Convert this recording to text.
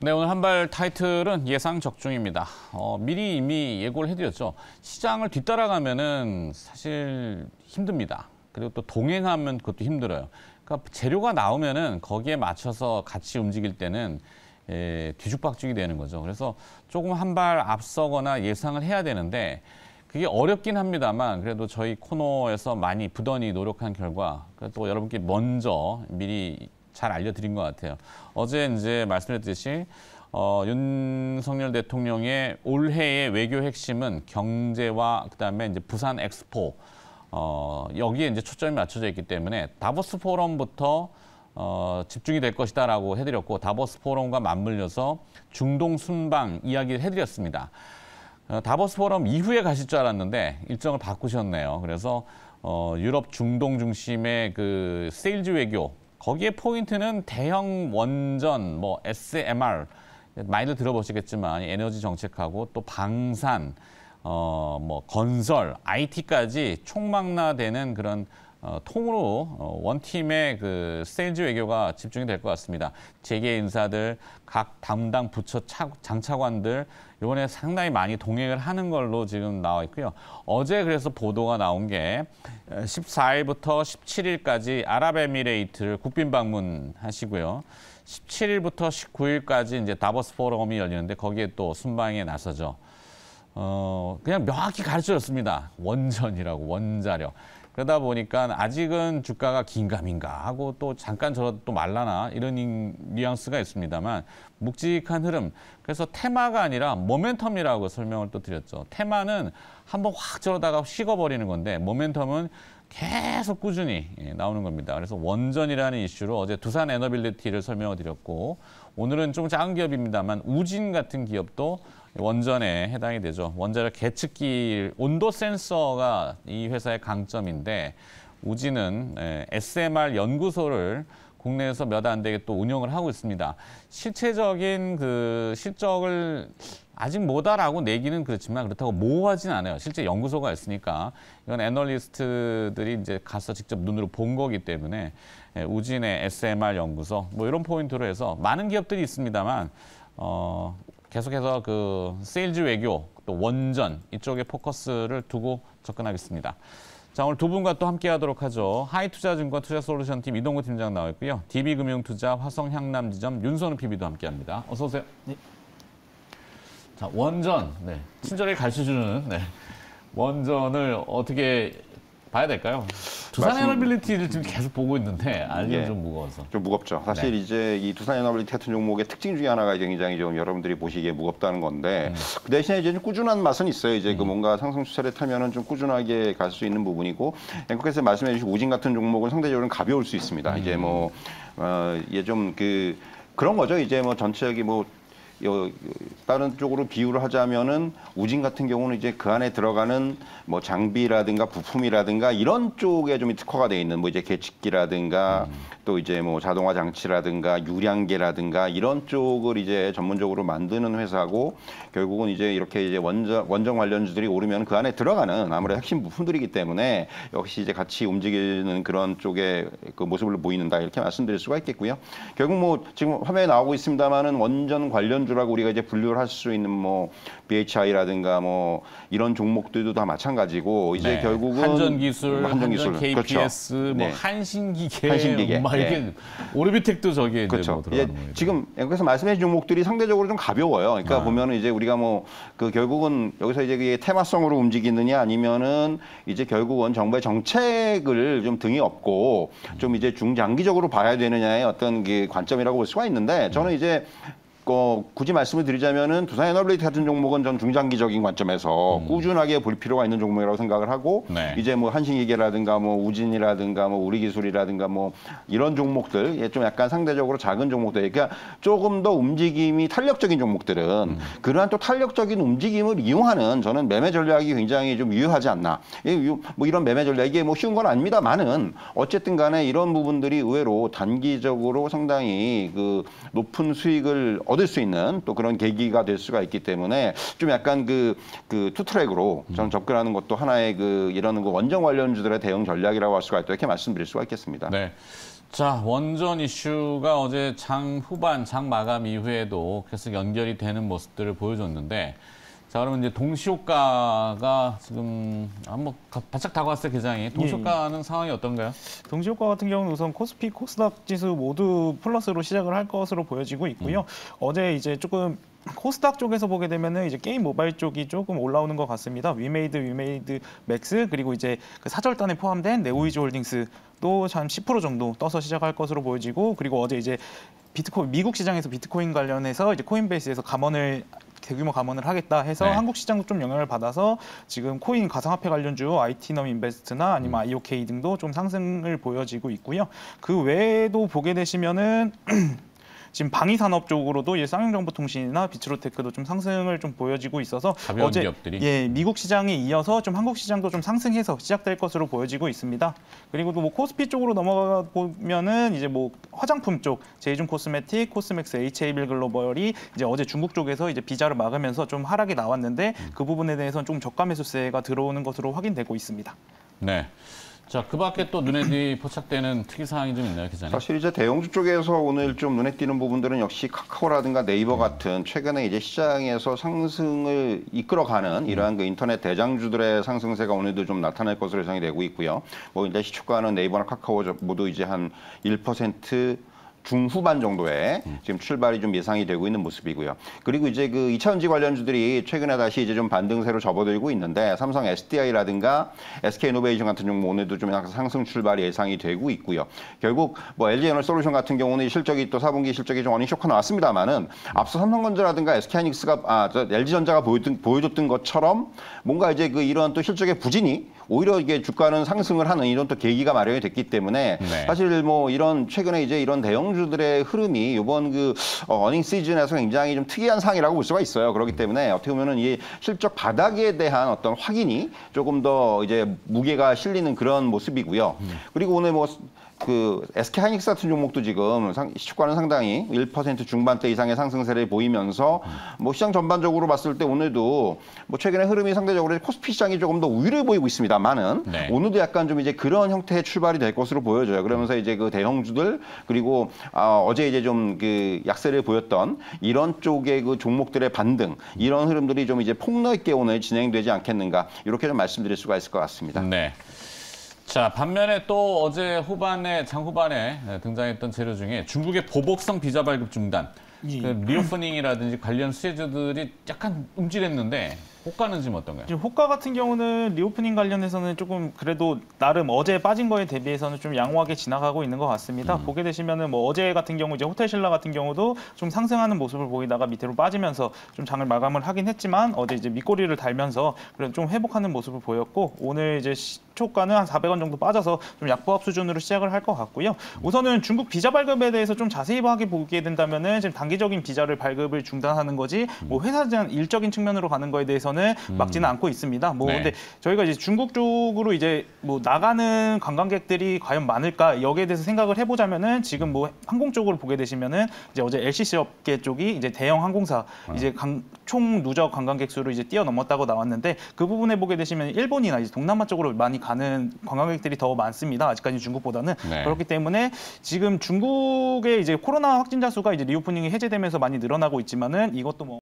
네, 오늘 한발 타이틀은 예상 적중입니다. 미리 이미 예고를 해드렸죠. 시장을 뒤따라가면은 사실 힘듭니다. 그리고 또 동행하면 그것도 힘들어요. 그러니까 재료가 나오면은 거기에 맞춰서 같이 움직일 때는 뒤죽박죽이 되는 거죠. 그래서 조금 한 발 앞서거나 예상을 해야 되는데 그게 어렵긴 합니다만 그래도 저희 코너에서 많이 부단히 노력한 결과 또 여러분께 먼저 미리 잘 알려드린 것 같아요. 어제 이제 말씀드렸듯이 윤석열 대통령의 올해의 외교 핵심은 경제와 그다음에 이제 부산 엑스포 여기에 이제 초점이 맞춰져 있기 때문에 다보스 포럼부터 집중이 될 것이다라고 해드렸고 다보스 포럼과 맞물려서 중동 순방 이야기를 해드렸습니다. 다보스 포럼 이후에 가실 줄 알았는데 일정을 바꾸셨네요. 그래서 유럽 중동 중심의 그 세일즈 외교 거기에 포인트는 대형 원전, 뭐 SMR 많이들 들어보시겠지만 에너지 정책하고 또 방산, 뭐 건설, IT까지 총망라되는 그런 통으로 원팀의 그 세일즈 외교가 집중이 될 것 같습니다. 재계 인사들, 각 담당 부처 장차관들 이번에 상당히 많이 동행을 하는 걸로 지금 나와 있고요. 어제 그래서 보도가 나온 게 14일부터 17일까지 아랍에미레이트를 국빈 방문하시고요. 17일부터 19일까지 이제 다보스 포럼이 열리는데 거기에 또 순방에 나서죠. 그냥 명확히 가르쳐줬습니다. 원전이라고, 원자력. 그러다 보니까 아직은 주가가 긴가민가 하고 또 잠깐 저러다 또 말라나 이런 뉘앙스가 있습니다만 묵직한 흐름. 그래서 테마가 아니라 모멘텀이라고 설명을 또 드렸죠. 테마는 한번 확 저러다가 식어버리는 건데 모멘텀은 계속 꾸준히 나오는 겁니다. 그래서 원전이라는 이슈로 어제 두산 에너빌리티를 설명을 드렸고 오늘은 좀 작은 기업입니다만 우진 같은 기업도 원전에 해당이 되죠. 원자력 계측기 온도 센서가 이 회사의 강점인데 우진은 SMR 연구소를 국내에서 몇 안 되게 또 운영을 하고 있습니다. 실체적인 그 실적을 아직 못하라고 내기는 그렇지만 그렇다고 모호하진 않아요. 실제 연구소가 있으니까 이건 애널리스트들이 이제 가서 직접 눈으로 본 거기 때문에 우진의 SMR 연구소 뭐 이런 포인트로 해서 많은 기업들이 있습니다만 계속해서 그 세일즈 외교 또 원전 이쪽에 포커스를 두고 접근하겠습니다. 자, 오늘 두 분과 또 함께 하도록 하죠. 하이투자증권 투자솔루션팀 이동구 팀장 나와 있고요. DB금융투자 화성향남지점 윤선우 PB도 함께 합니다. 어서 오세요. 네. 자, 원전. 네. 친절하게 가르쳐주는 원전을 어떻게 봐야 될까요? 두산 에너빌리티를 지금 계속 보고 있는데 알기는 좀 무거워서. 좀 무겁죠. 사실 이제 이 두산 에너빌리티 같은 종목의 특징 중에 하나가 굉장히 좀 여러분들이 보시기에 무겁다는 건데 그 대신에 이제 좀 꾸준한 맛은 있어요. 이제 그 뭔가 상승 추세를 타면은 좀 꾸준하게 갈 수 있는 부분이고 앵커께서 말씀해 주신 우진 같은 종목은 상대적으로 가벼울 수 있습니다. 이제 뭐 이게 좀 그런 거죠. 이제 뭐 전체적인 뭐 다른 쪽으로 비유를 하자면은 우진 같은 경우는 이제 그 안에 들어가는 뭐 장비라든가 부품이라든가 이런 쪽에 좀 특화가 돼 있는 뭐 이제 계측기라든가 또 이제 뭐 자동화 장치라든가 유량계라든가 이런 쪽을 이제 전문적으로 만드는 회사고 결국은 이제 이렇게 이제 원전 관련주들이 오르면 그 안에 들어가는 아무래도 핵심 부품들이기 때문에 역시 이제 같이 움직이는 그런 쪽의 그 모습을 보이는다 이렇게 말씀드릴 수가 있겠고요. 결국 뭐 지금 화면에 나오고 있습니다만은 원전 관련주라고 우리가 이제 분류를 할 수 있는 뭐 BHI라든가 뭐 이런 종목들도 다 마찬가지고 이제 결국은 한전기술, KPS, 그렇죠. 뭐 한신기계, 막 이렇게 오르비텍도 저기 그렇죠. 뭐 들어가는 거예요. 지금 앵커에서 말씀해 주신 종목들이 상대적으로 좀 가벼워요. 그러니까 보면은 이제 우리가 뭐 그 결국은 여기서 이제 테마성으로 움직이느냐 아니면은 이제 결국은 정부의 정책을 좀 등에 업고 좀 이제 중장기적으로 봐야 되느냐의 어떤 그 관점이라고 볼 수가 있는데 저는 이제 굳이 말씀을 드리자면은 두산 에너빌리티 같은 종목은 전 중장기적인 관점에서 꾸준하게 볼 필요가 있는 종목이라고 생각을 하고 이제 뭐 한신기계라든가 뭐 우진이라든가 뭐 우리기술이라든가 뭐 이런 종목들 좀 약간 상대적으로 작은 종목들 그러니까 조금 더 움직임이 탄력적인 종목들은 그러한 또 탄력적인 움직임을 이용하는 저는 매매 전략이 굉장히 좀 유효하지 않나 뭐 이런 매매 전략 이게 뭐 쉬운 건 아닙니다만은 어쨌든 간에 이런 부분들이 의외로 단기적으로 상당히 그 높은 수익을 얻을 수 있는 또 그런 계기가 될 수가 있기 때문에 좀 약간 그 투트랙으로 저는 접근하는 것도 하나의 이런 원전 관련주들의 대응 전략이라고 할 수가 있다 이렇게 말씀드릴 수가 있겠습니다. 네. 자, 원전 이슈가 어제 장 후반, 장 마감 이후에도 계속 연결이 되는 모습들을 보여줬는데, 자, 그러면 이제 동시효과가 지금 한번 바짝 다가왔어요, 개장이. 동시효과는 상황이 어떤가요? 동시효과 같은 경우는 우선 코스피, 코스닥 지수 모두 플러스로 시작을 할 것으로 보여지고 있고요. 어제 이제 조금 코스닥 쪽에서 보게 되면은 이제 게임 모바일 쪽이 조금 올라오는 것 같습니다. 위메이드 맥스 그리고 이제 그 사절단에 포함된 네오이즈홀딩스도 한 10% 정도 떠서 시작할 것으로 보여지고, 그리고 어제 이제 비트코인 미국 시장에서 비트코인 관련해서 이제 코인베이스에서 대규모 감원을 하겠다 해서 네. 한국 시장도 좀 영향을 받아서 지금 코인 가상화폐 관련주 아이티넘 인베스트나 아니면 IOK 등도 좀 상승을 보여지고 있고요. 그 외에도 보게 되시면은 지금 방위 산업 쪽으로도 이제 쌍용정보통신이나 비츠로테크도 좀 상승을 좀 보여지고 있어서 가벼운 어제 기업들이. 미국 시장에 이어서 좀 한국 시장도 좀 상승해서 시작될 것으로 보여지고 있습니다. 그리고 또 뭐 코스피 쪽으로 넘어가 보면은 이제 뭐 화장품 쪽 제이준 코스메틱, 코스맥스, HA빌 글로벌이 이제 어제 중국 쪽에서 이제 비자를 막으면서 좀 하락이 나왔는데 그 부분에 대해서는 좀 저가 매수세가 들어오는 것으로 확인되고 있습니다. 네. 자, 그 밖에 또 눈에 포착되는 특이 사항이 좀 있나요, 기자님? 사실 이제 대형주 쪽에서 오늘 좀 눈에 띄는 부분들은 역시 카카오라든가 네이버 같은 최근에 이제 시장에서 상승을 이끌어가는 이러한 인터넷 대장주들의 상승세가 오늘도 좀 나타날 것으로 예상이 되고 있고요. 뭐 이제 시초가는 네이버나 카카오 모두 이제 한 1% 중후반 정도에 지금 출발이 좀 예상이 되고 있는 모습이고요. 그리고 이제 2차전지 관련주들이 최근에 다시 이제 좀 반등세로 접어들고 있는데 삼성 SDI라든가 SK이노베이션 같은 종목 오늘도 좀 약간 상승 출발이 예상이 되고 있고요. 결국 뭐 LG에너지솔루션 같은 경우는 실적이 또 4분기 실적이 좀 어닝 쇼크 나왔습니다만은 앞서 삼성전자라든가 SK하이닉스가 LG전자가 보여줬던 것처럼 뭔가 이제 이런 또 실적의 부진이 오히려 이게 주가는 상승을 하는 이런 또 계기가 마련이 됐기 때문에 네. 사실 뭐 이런 최근에 이제 이런 대형주들의 흐름이 이번 어닝 시즌에서 굉장히 좀 특이한 상황이라고 볼 수가 있어요. 그렇기 때문에 어떻게 보면은 이 실적 바닥에 대한 어떤 확인이 조금 더 이제 무게가 실리는 그런 모습이고요. 그리고 오늘 뭐 SK하이닉스 같은 종목도 지금 시초가는 상당히 1% 중반대 이상의 상승세를 보이면서 뭐 시장 전반적으로 봤을 때 오늘도 뭐 최근에 흐름이 상대적으로 코스피 시장이 조금 더 우위를 보이고 있습니다만은 네. 오늘도 약간 좀 이제 그런 형태의 출발이 될 것으로 보여져요. 그러면서 이제 대형주들 그리고 어제 이제 좀 약세를 보였던 이런 쪽의 종목들의 반등 이런 흐름들이 좀 이제 폭넓게 오늘 진행되지 않겠는가 이렇게 좀 말씀드릴 수가 있을 것 같습니다. 네. 자, 반면에 또 어제 장 후반에 등장했던 재료 중에 중국의 보복성 비자 발급 중단, 리오프닝이라든지 관련 수혜주들이 약간 움찔했는데 호가는 지금 어떤가요? 지금 호가 같은 경우는 리오프닝 관련해서는 조금 그래도 나름 어제 빠진 거에 대비해서는 좀 양호하게 지나가고 있는 것 같습니다. 보게 되시면은 뭐 어제 같은 경우 이제 호텔신라 같은 경우도 좀 상승하는 모습을 보이다가 밑으로 빠지면서 좀 장을 마감을 하긴 했지만 어제 이제 밑꼬리를 달면서 그래도 좀 회복하는 모습을 보였고 오늘 이제 시초가는 한 400원 정도 빠져서 좀 약보합 수준으로 시작을 할 것 같고요. 우선은 중국 비자 발급에 대해서 좀 자세히 보게 된다면은 지금 단기적인 비자를 발급을 중단하는 거지 뭐 회사 일적인 측면으로 가는 거에 대해서는 막지는 않고 있습니다. 뭐 네. 근데 저희가 이제 중국 쪽으로 이제 뭐 나가는 관광객들이 과연 많을까 여기에 대해서 생각을 해보자면은 지금 뭐 항공 쪽으로 보게 되시면은 이제 어제 LCC 업계 쪽이 이제 대형 항공사 이제 총 누적 관광객 수를 이제 뛰어넘었다고 나왔는데 그 부분에 보게 되시면 일본이나 이제 동남아 쪽으로 많이 가는 관광객들이 더 많습니다. 아직까지 중국보다는 네. 그렇기 때문에 지금 중국의 이제 코로나 확진자 수가 이제 리오프닝이 해제되면서 많이 늘어나고 있지만은 이것도 뭐